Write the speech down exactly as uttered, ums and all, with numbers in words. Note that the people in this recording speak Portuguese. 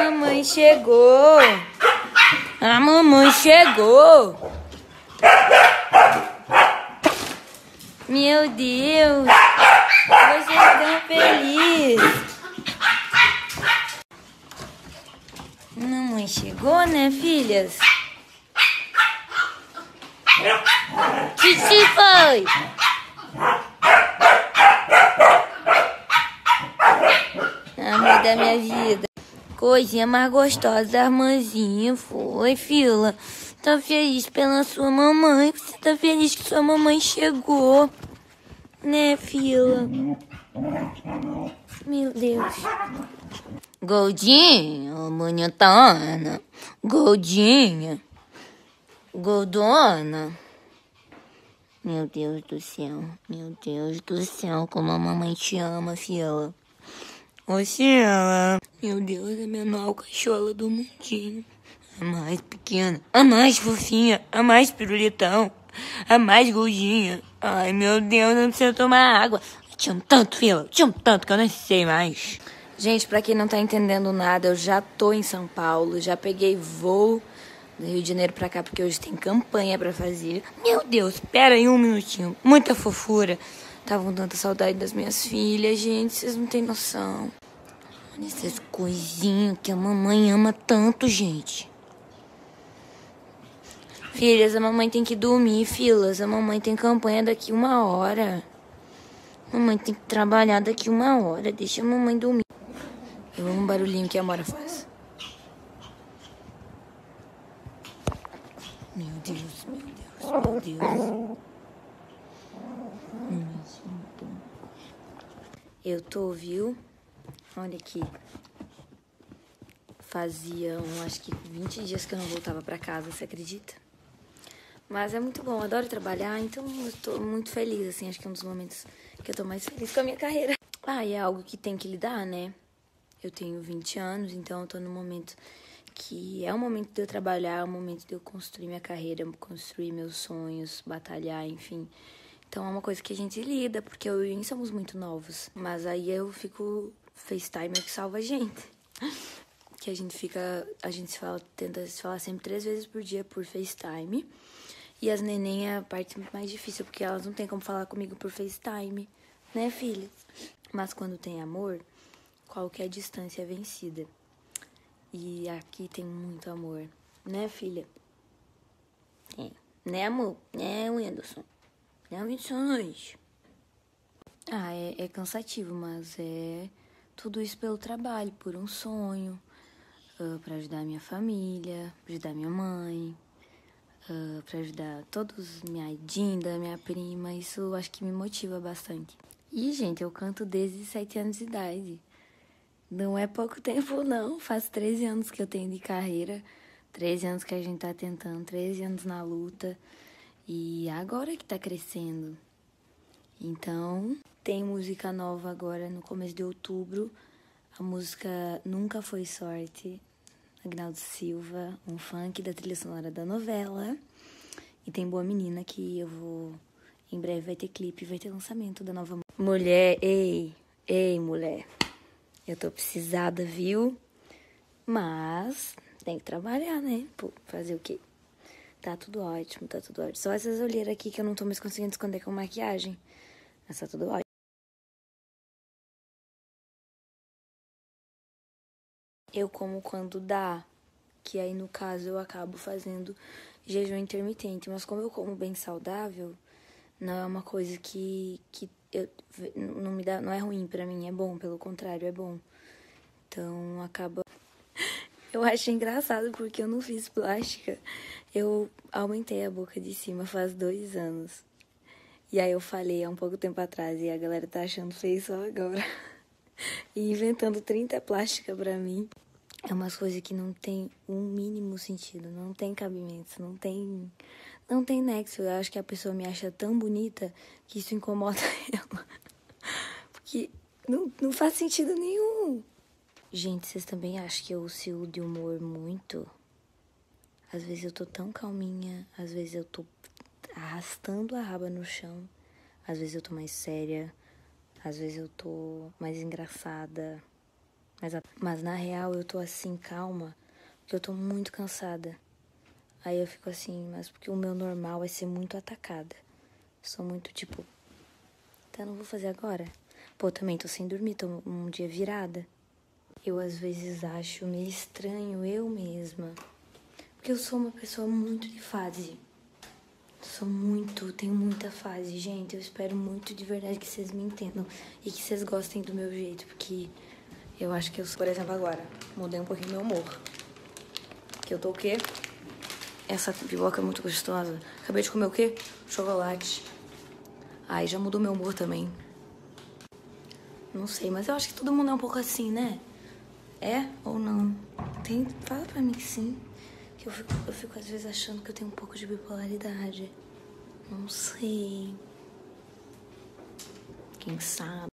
mamãe chegou. A mamãe chegou. Meu Deus. Vocês estão felizes. Mamãe chegou, né, filhas? Que que foi? Amor da minha vida. Coisinha mais gostosa da irmãzinha. Foi, fila. Tá feliz pela sua mamãe. Você tá feliz que sua mamãe chegou. Né, fila? Meu Deus. Goldinha, bonitona. Goldinha. Goldona. Meu Deus do céu. Meu Deus do céu. Como a mamãe te ama, fila. Ô, Sheila. Meu Deus, é a menor cachola do mundinho. A mais pequena, a mais fofinha, a mais pirulitão, a mais gordinha. Ai, meu Deus, não precisa tomar água. Eu te amo tanto, fila. Eu te amo tanto que eu não sei mais. Gente, pra quem não tá entendendo nada, eu já tô em São Paulo. Já peguei voo do Rio de Janeiro pra cá, porque hoje tem campanha pra fazer. Meu Deus, pera aí um minutinho. Muita fofura. Tava com tanta saudade das minhas filhas, gente. Vocês não têm noção. Olha essas coisinhas que a mamãe ama tanto, gente. Filhas, a mamãe tem que dormir, filas. A mamãe tem campanha daqui uma hora. A mamãe tem que trabalhar daqui uma hora. Deixa a mamãe dormir. Eu amo o barulhinho que a Amora faz. Meu Deus, meu Deus, meu Deus. Eu tô, viu? Olha aqui. Fazia, um, acho que vinte dias que eu não voltava pra casa, você acredita? Mas é muito bom, eu adoro trabalhar, então eu tô muito feliz, assim. Acho que é um dos momentos que eu tô mais feliz com a minha carreira. Ah, e é algo que tem que lidar, né? Eu tenho vinte anos, então eu tô num momento que é o momento de eu trabalhar, é o momento de eu construir minha carreira, construir meus sonhos, batalhar, enfim. Então é uma coisa que a gente lida, porque eu e o Ian somos muito novos. Mas aí eu fico... FaceTime é que salva a gente. Que a gente fica... A gente se fala, tenta se falar sempre três vezes por dia por FaceTime. E as neném é a parte mais difícil, porque elas não têm como falar comigo por FaceTime. Né, filhas? Mas quando tem amor, qualquer distância é vencida. E aqui tem muito amor. Né, filha? É. Né, amor? Né, Wenderson? Né, Vinícius? Ah, é, é cansativo, mas é tudo isso pelo trabalho, por um sonho, uh, pra ajudar a minha família, pra ajudar minha mãe, uh, pra ajudar todos, minha Dinda, minha prima. Isso eu acho que me motiva bastante. E, gente, eu canto desde sete anos de idade. Não é pouco tempo, não. Faz treze anos que eu tenho de carreira. treze anos que a gente tá tentando, treze anos na luta. E agora que tá crescendo. Então, tem música nova agora no começo de outubro. A música Nunca Foi Sorte, Agnaldo Silva, um funk da trilha sonora da novela. E tem Boa Menina, que eu vou... Em breve vai ter clipe, vai ter lançamento da nova música. Mulher, ei, ei, mulher. Eu tô precisada, viu? Mas tem que trabalhar, né? Pô, fazer o quê? Tá tudo ótimo, tá tudo ótimo. Só essas olheiras aqui que eu não tô mais conseguindo esconder com maquiagem. Mas tá tudo ótimo. Eu como quando dá, que aí no caso eu acabo fazendo jejum intermitente. Mas como eu como bem saudável, não é uma coisa que, que eu, não, me dá, não é ruim pra mim, é bom, pelo contrário, é bom. Então acaba... Eu acho engraçado porque eu não fiz plástica. Eu aumentei a boca de cima faz dois anos. E aí eu falei há um pouco tempo atrás e a galera tá achando feio só agora. E inventando trinta plásticas pra mim. É umas coisas que não tem um mínimo sentido. Não tem cabimento, não tem... Não tem nexo. Eu acho que a pessoa me acha tão bonita que isso incomoda ela. Porque não, não faz sentido nenhum. Gente, vocês também acham que eu oscilo de humor muito? Às vezes eu tô tão calminha, às vezes eu tô arrastando a raba no chão, às vezes eu tô mais séria, às vezes eu tô mais engraçada, Mas, a... Mas na real eu tô assim, calma, porque eu tô muito cansada. Aí eu fico assim, mas porque o meu normal é ser muito atacada. Sou muito tipo, tá, não vou fazer agora. Pô, também tô sem dormir, tô um dia virada. Eu às vezes acho meio estranho eu mesma. Porque eu sou uma pessoa muito de fase. Sou muito, tenho muita fase, gente. Eu espero muito de verdade que vocês me entendam e que vocês gostem do meu jeito, porque eu acho que eu sou, por exemplo, agora, mudei um pouquinho meu humor. Que eu tô o quê? Essa pipoca é muito gostosa. Acabei de comer o quê? Chocolate. Ai, já mudou meu humor também. Não sei, mas eu acho que todo mundo é um pouco assim, né? É ou não? Tem, fala pra mim que sim. Que eu fico, eu fico às vezes achando que eu tenho um pouco de bipolaridade. Não sei. Quem sabe?